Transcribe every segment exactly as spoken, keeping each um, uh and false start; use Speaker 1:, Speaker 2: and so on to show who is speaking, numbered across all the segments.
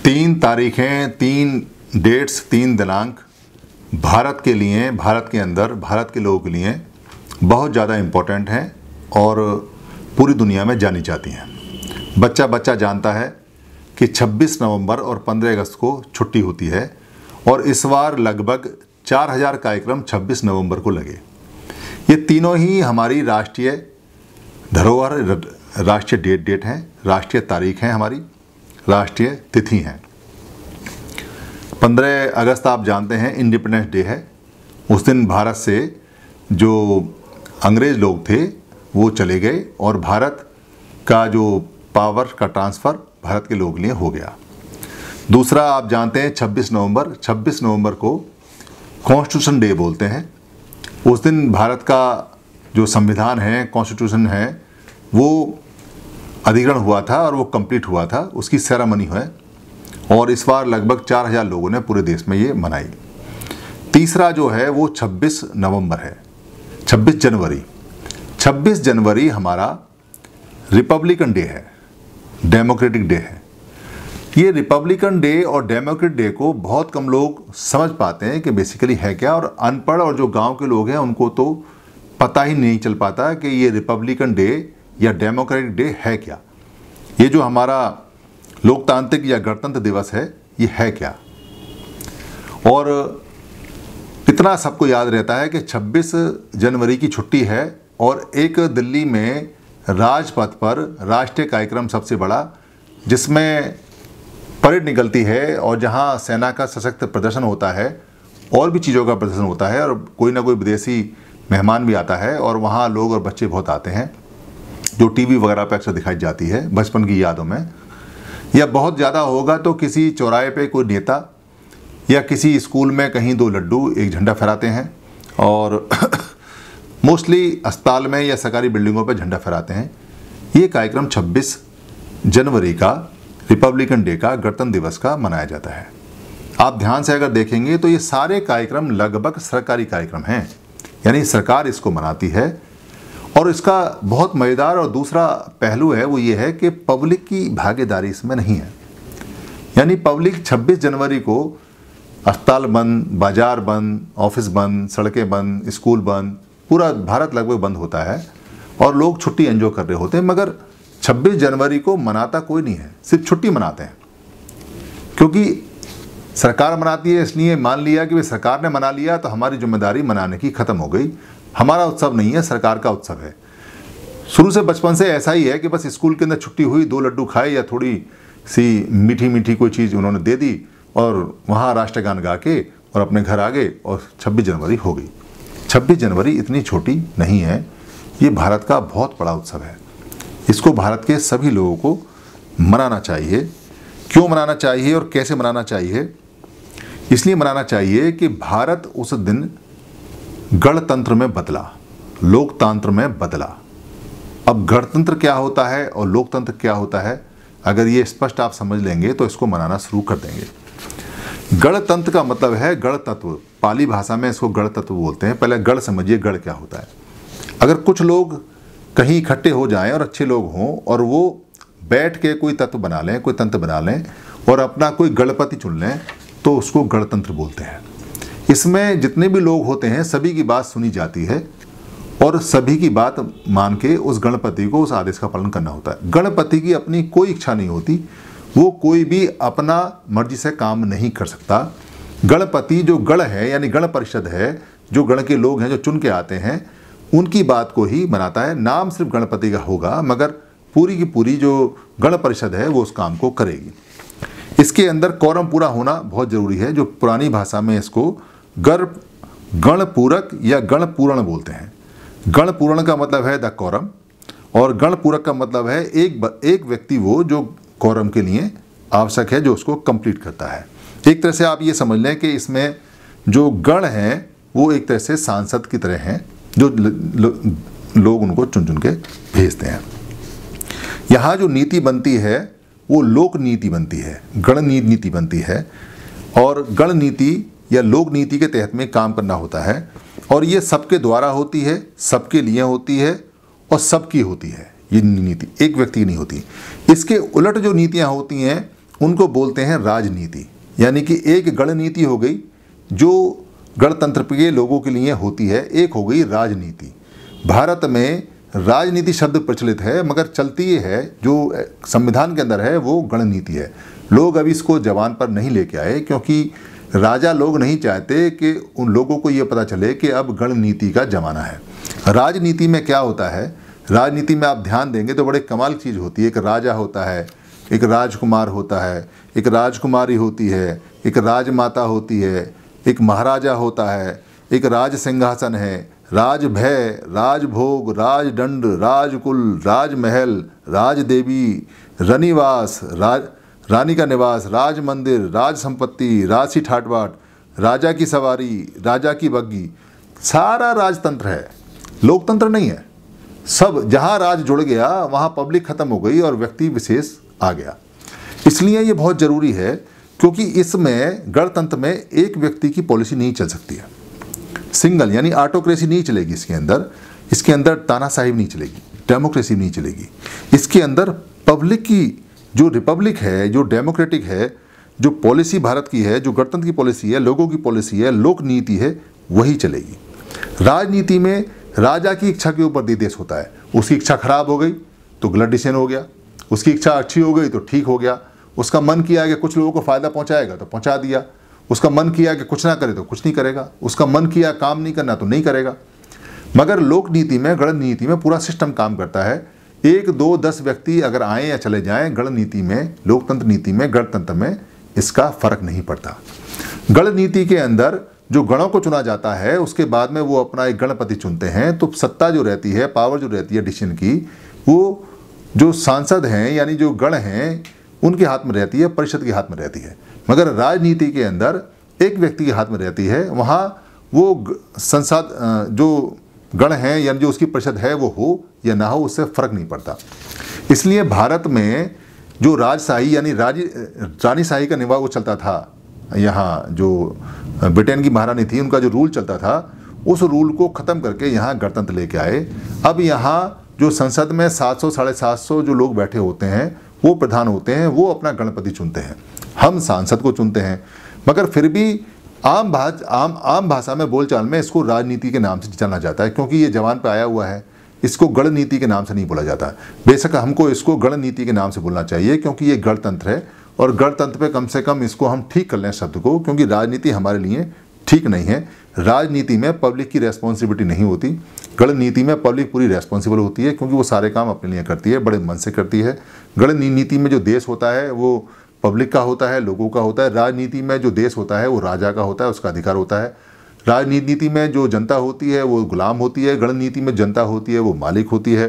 Speaker 1: तीन तारीखें, तीन डेट्स, तीन दिनांक भारत के लिए, भारत के अंदर, भारत के लोगों के लिए बहुत ज़्यादा इम्पोर्टेंट हैं और पूरी दुनिया में जानी जाती हैं। बच्चा बच्चा जानता है कि छब्बीस नवंबर और पंद्रह अगस्त को छुट्टी होती है और इस बार लगभग चार हज़ार कार्यक्रम छब्बीस नवंबर को लगे। ये तीनों ही हमारी राष्ट्रीय धरोहर, राष्ट्रीय डेट डेट हैं, राष्ट्रीय तारीख हैं, हमारी राष्ट्रीय तिथि हैं। पंद्रह अगस्त आप जानते हैं इंडिपेंडेंस डे है। उस दिन भारत से जो अंग्रेज़ लोग थे वो चले गए और भारत का जो पावर का ट्रांसफ़र भारत के लोगों के लिए हो गया। दूसरा आप जानते हैं छब्बीस नवंबर, छब्बीस नवंबर को कॉन्स्टिट्यूशन डे बोलते हैं। उस दिन भारत का जो संविधान है, कॉन्स्टिट्यूशन है, वो अधिग्रहण हुआ था और वो कंप्लीट हुआ था, उसकी सेरेमनी है और इस बार लगभग चार हज़ार लोगों ने पूरे देश में ये मनाई। तीसरा जो है वो छब्बीस नवंबर है, छब्बीस जनवरी। छब्बीस जनवरी हमारा रिपब्लिकन डे है, डेमोक्रेटिक डे है। ये रिपब्लिकन डे और डेमोक्रेटिक डे को बहुत कम लोग समझ पाते हैं कि बेसिकली है क्या, और अनपढ़ और जो गांव के लोग हैं उनको तो पता ही नहीं चल पाता कि ये रिपब्लिकन डे या डेमोक्रेटिक डे है क्या। ये जो हमारा लोकतांत्रिक या गणतंत्र दिवस है ये है क्या। और इतना सबको याद रहता है कि छब्बीस जनवरी की छुट्टी है और एक दिल्ली में राजपथ पर राष्ट्रीय कार्यक्रम सबसे बड़ा, जिसमें परेड निकलती है और जहां सेना का सशक्त प्रदर्शन होता है और भी चीज़ों का प्रदर्शन होता है और कोई ना कोई विदेशी मेहमान भी आता है और वहां लोग और बच्चे बहुत आते हैं, जो टीवी वगैरह पर अक्सर दिखाई जाती है बचपन की यादों में। या बहुत ज़्यादा होगा तो किसी चौराहे पे कोई नेता या किसी स्कूल में कहीं दो लड्डू एक झंडा फहराते हैं और मोस्टली अस्पताल में या सरकारी बिल्डिंगों पे झंडा फहराते हैं। ये कार्यक्रम छब्बीस जनवरी का, रिपब्लिकन डे का, गणतंत्र दिवस का मनाया जाता है। आप ध्यान से अगर देखेंगे तो ये सारे कार्यक्रम लगभग सरकारी कार्यक्रम हैं, यानी सरकार इसको मनाती है। और इसका बहुत मज़ेदार और दूसरा पहलू है वो ये है कि पब्लिक की भागीदारी इसमें नहीं है। यानी पब्लिक छब्बीस जनवरी को अस्पताल बंद, बाजार बंद, ऑफिस बंद, सड़कें बंद, स्कूल बंद, पूरा भारत लगभग बंद होता है और लोग छुट्टी एंजॉय कर रहे होते हैं, मगर छब्बीस जनवरी को मनाता कोई नहीं है, सिर्फ छुट्टी मनाते हैं। क्योंकि सरकार मनाती है, इसलिए मान लिया कि भाई सरकार ने मना लिया तो हमारी जिम्मेदारी मनाने की ख़त्म हो गई। हमारा उत्सव नहीं है, सरकार का उत्सव है। शुरू से बचपन से ऐसा ही है कि बस स्कूल के अंदर छुट्टी हुई, दो लड्डू खाए या थोड़ी सी मीठी मीठी कोई चीज़ उन्होंने दे दी और वहाँ राष्ट्रगान गा के और अपने घर आ गए और छब्बीस जनवरी हो गई। छब्बीस जनवरी इतनी छोटी नहीं है, ये भारत का बहुत बड़ा उत्सव है। इसको भारत के सभी लोगों को मनाना चाहिए। क्यों मनाना चाहिए और कैसे मनाना चाहिए? इसलिए मनाना चाहिए कि भारत उस दिन गणतंत्र में बदला, लोकतंत्र में बदला। अब गणतंत्र क्या होता है और लोकतंत्र क्या होता है, अगर ये स्पष्ट आप समझ लेंगे तो इसको मनाना शुरू कर देंगे। गणतंत्र का मतलब है गण तत्व, पाली भाषा में इसको गण तत्व बोलते हैं। पहले गण समझिए, गण क्या होता है। अगर कुछ लोग कहीं इकट्ठे हो जाएं और अच्छे लोग हों और वो बैठ के कोई तत्व बना लें, कोई तंत्र बना लें और अपना कोई गणपति चुन लें तो उसको गणतंत्र बोलते हैं। इसमें जितने भी लोग होते हैं सभी की बात सुनी जाती है और सभी की बात मान के उस गणपति को, उस आदेश का पालन करना होता है। गणपति की अपनी कोई इच्छा नहीं होती, वो कोई भी अपना मर्जी से काम नहीं कर सकता। गणपति जो गण है, यानी गण परिषद है, जो गण के लोग हैं जो चुन के आते हैं, उनकी बात को ही बनाता है। नाम सिर्फ गणपति का होगा मगर पूरी की पूरी जो गण परिषद है वो उस काम को करेगी। इसके अंदर कोरम पूरा होना बहुत ज़रूरी है, जो पुरानी भाषा में इसको गर गण पूरक या गण पूरण बोलते हैं। गण पूरण का मतलब है द कोरम और गण पूरक का मतलब है एक एक व्यक्ति वो जो कोरम के लिए आवश्यक है, जो उसको कंप्लीट करता है। एक तरह से आप ये समझ लें कि इसमें जो गण हैं वो एक तरह से सांसद की तरह हैं, जो लोग उनको चुन चुन के भेजते हैं। यहाँ जो नीति बनती है वो लोक नीति बनती है, गण नीति बनती है और गण नीति या लोक नीति के तहत में काम करना होता है और ये सबके द्वारा होती है, सबके लिए होती है और सबकी होती है। ये नीति एक व्यक्ति की नहीं होती। इसके उलट जो नीतियाँ होती हैं उनको बोलते हैं राजनीति। यानी कि एक गणनीति हो गई जो गणतंत्र के लोगों के लिए होती है, एक हो गई राजनीति। भारत में राजनीति शब्द प्रचलित है, मगर चलती ये है जो संविधान के अंदर है वो गणनीति है। लोग अभी इसको जबान पर नहीं लेके आए, क्योंकि राजा लोग नहीं चाहते कि उन लोगों को ये पता चले कि अब गणनीति का ज़माना है। राजनीति में क्या होता है, राजनीति में आप ध्यान देंगे तो बड़े कमाल की चीज़ होती है। एक राजा होता है, एक राजकुमार होता है, एक राजकुमारी होती है, एक राजमाता होती है, एक महाराजा होता है, एक राज सिंहासन है, राजभय, राजभोग, राजदंड, राजकुल, राजमहल, राजदेवी, रनिवास, राज रानी का निवास, राज मंदिर, राज संपत्ति, राजसी ठाट-बाट, राजा की सवारी, राजा की बग्गी, सारा राजतंत्र है, लोकतंत्र नहीं है। सब जहाँ राज जुड़ गया वहाँ पब्लिक खत्म हो गई और व्यक्ति विशेष आ गया। इसलिए ये बहुत ज़रूरी है, क्योंकि इसमें गणतंत्र में एक व्यक्ति की पॉलिसी नहीं चल सकती है, सिंगल यानी ऑटोक्रेसी नहीं चलेगी इसके अंदर। इसके अंदर तानाशाही नहीं चलेगी, डेमोक्रेसी नहीं चलेगी। इसके अंदर पब्लिक की जो रिपब्लिक है, जो डेमोक्रेटिक है, जो पॉलिसी भारत की है, जो गणतंत्र की पॉलिसी है, लोगों की पॉलिसी है, लोक नीति है, वही चलेगी। राजनीति में राजा की इच्छा के ऊपर देश होता है। उसकी इच्छा खराब हो गई तो गलत डिसीजन हो गया, उसकी इच्छा अच्छी हो गई तो ठीक हो गया। उसका मन किया कि कुछ लोगों को फ़ायदा पहुंचाएगा तो पहुंचा दिया, उसका मन किया कि कुछ ना करे तो कुछ नहीं करेगा, उसका मन किया काम नहीं करना तो नहीं करेगा। मगर लोक नीति में, गण नीति में पूरा सिस्टम काम करता है। एक दो दस व्यक्ति अगर आए या चले जाएं, गण नीति में, लोकतंत्र नीति में, गणतंत्र में इसका फर्क नहीं पड़ता। गण नीति के अंदर जो गणों को चुना जाता है उसके बाद में वो अपना एक गणपति चुनते हैं, तो सत्ता जो रहती है, पावर जो रहती है डिसीजन की, वो जो सांसद हैं यानी जो गण हैं उनके हाथ में रहती है, परिषद के हाथ में रहती है। मगर राजनीति के अंदर एक व्यक्ति के हाथ में रहती है। वहाँ वो संसद जो गण हैं यानी जो उसकी परिषद है वो हो या ना हो, उससे फर्क नहीं पड़ता। इसलिए भारत में जो राजशाही यानी राज रानीशाही का निवाह वो चलता था, यहाँ जो ब्रिटेन की महारानी थी उनका जो रूल चलता था, उस रूल को ख़त्म करके यहाँ गणतंत्र लेके आए। अब यहाँ जो संसद में सात सौ साढ़े सात सौ जो लोग बैठे होते हैं वो प्रधान होते हैं, वो अपना गणपति चुनते हैं, हम सांसद को चुनते हैं। मगर फिर भी आम भाष आम आम भाषा में बोलचाल में इसको राजनीति के नाम से जाना जाता है, क्योंकि ये जबान पे आया हुआ है। इसको गणनीति के नाम से नहीं बोला जाता। बेशक हमको इसको गणनीति के नाम से बोलना चाहिए, क्योंकि ये गणतंत्र है और गणतंत्र पे कम से कम इसको हम ठीक कर लें शब्द को, क्योंकि राजनीति हमारे लिए ठीक नहीं है। राजनीति में पब्लिक की रेस्पॉन्सिबिलिटी नहीं होती, गणनीति में पब्लिक पूरी रेस्पॉन्सिबल होती है, क्योंकि वो सारे काम अपने लिए करती है, बड़े मन से करती है। गणनीति में जो देश होता है वो पब्लिक का होता है, लोगों का होता है। राजनीति में जो देश होता है वो राजा का होता है, उसका अधिकार होता है। राजनीति में जो जनता होती है वो गुलाम होती है, गणनीति में जनता होती है वो मालिक होती है।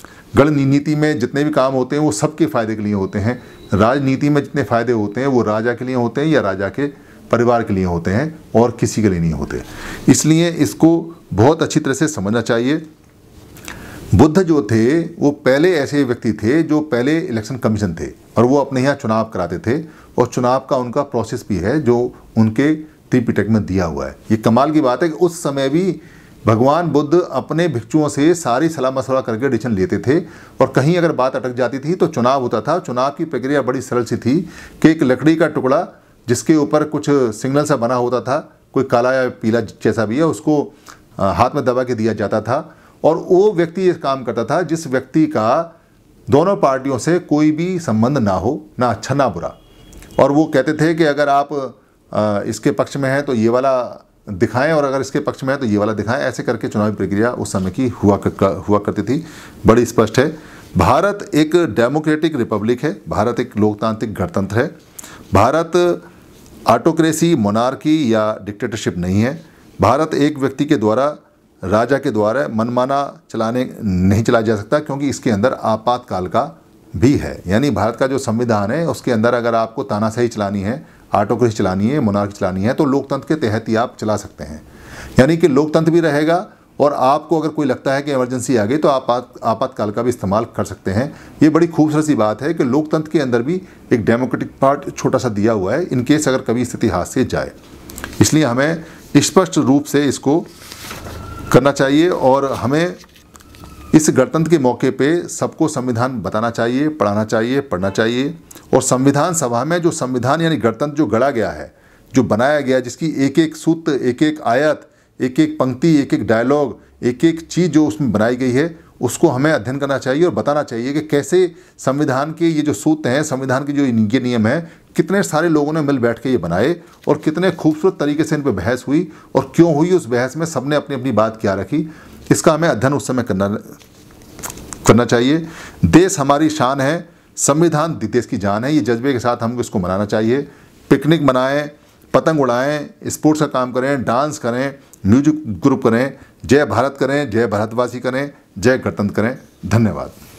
Speaker 1: गणनीति में जितने भी काम होते हैं वो सबके फ़ायदे के लिए होते हैं। राजनीति में जितने फ़ायदे होते हैं वो राजा के लिए होते हैं या राजा के परिवार के लिए होते हैं और किसी के लिए नहीं होते। इसलिए इसको बहुत अच्छी तरह से समझना चाहिए। बुद्ध जो थे वो पहले ऐसे व्यक्ति थे जो पहले इलेक्शन कमीशन थे और वो अपने यहाँ चुनाव कराते थे, और चुनाव का उनका प्रोसेस भी है जो उनके त्रिपिटक में दिया हुआ है। ये कमाल की बात है कि उस समय भी भगवान बुद्ध अपने भिक्षुओं से सारी सलाह मशवरा करके डिसीजन लेते थे, और कहीं अगर बात अटक जाती थी तो चुनाव होता था। चुनाव की प्रक्रिया बड़ी सरल सी थी कि एक लकड़ी का टुकड़ा जिसके ऊपर कुछ सिग्नल सा बना होता था, कोई काला या पीला जैसा भी है, उसको हाथ में दबा के दिया जाता था, और वो व्यक्ति ये काम करता था जिस व्यक्ति का दोनों पार्टियों से कोई भी संबंध ना हो, ना अच्छा ना बुरा। और वो कहते थे कि अगर आप इसके पक्ष में हैं तो ये वाला दिखाएं, और अगर इसके पक्ष में है तो ये वाला दिखाएं। ऐसे करके चुनावी प्रक्रिया उस समय की हुआ कर, हुआ करती थी। बड़ी स्पष्ट है, भारत एक डेमोक्रेटिक रिपब्लिक है, भारत एक लोकतांत्रिक गणतंत्र है। भारत ऑटोक्रेसी, मोनार्की या डिक्टेटरशिप नहीं है। भारत एक व्यक्ति के द्वारा, राजा के द्वारा मनमाना चलाने नहीं चलाया जा सकता, क्योंकि इसके अंदर आपातकाल का भी है। यानी भारत का जो संविधान है उसके अंदर अगर आपको तानाशाही चलानी है, ऑटोक्रेसी चलानी है, मोनार्की चलानी है, तो लोकतंत्र के तहत ही आप चला सकते हैं। यानी कि लोकतंत्र भी रहेगा, और आपको अगर कोई लगता है कि इमरजेंसी आ गई तो आप आपातकाल का भी इस्तेमाल कर सकते हैं। ये बड़ी खूबसूरत सी बात है कि लोकतंत्र के अंदर भी एक डेमोक्रेटिक पार्ट छोटा सा दिया हुआ है, इन केस अगर कभी स्थिति हाथ से जाए। इसलिए हमें स्पष्ट रूप से इसको करना चाहिए, और हमें इस गणतंत्र के मौके पे सबको संविधान बताना चाहिए, पढ़ाना चाहिए, पढ़ना चाहिए। और संविधान सभा में जो संविधान यानी गणतंत्र जो गढ़ा गया है, जो बनाया गया, जिसकी एक एक सूत्र, एक एक आयत, एक एक पंक्ति, एक एक डायलॉग, एक एक चीज़ जो उसमें बनाई गई है, उसको हमें अध्ययन करना चाहिए और बताना चाहिए कि कैसे संविधान के ये जो सूत्र हैं, संविधान के जो ये नियम हैं, कितने सारे लोगों ने मिल बैठ के ये बनाए और कितने खूबसूरत तरीके से इन पर बहस हुई और क्यों हुई उस बहस में सबने अपनी अपनी बात क्या रखी, इसका हमें अध्ययन उस समय करना करना चाहिए। देश हमारी शान है, संविधान देश की जान है, ये जज्बे के साथ हमको इसको मनाना चाहिए। पिकनिक मनाएं, पतंग उड़ाएं, स्पोर्ट्स का काम करें, डांस करें, म्यूजिक ग्रुप करें, जय भारत करें, जय भारतवासी करें, जय गणतंत्र करें। धन्यवाद।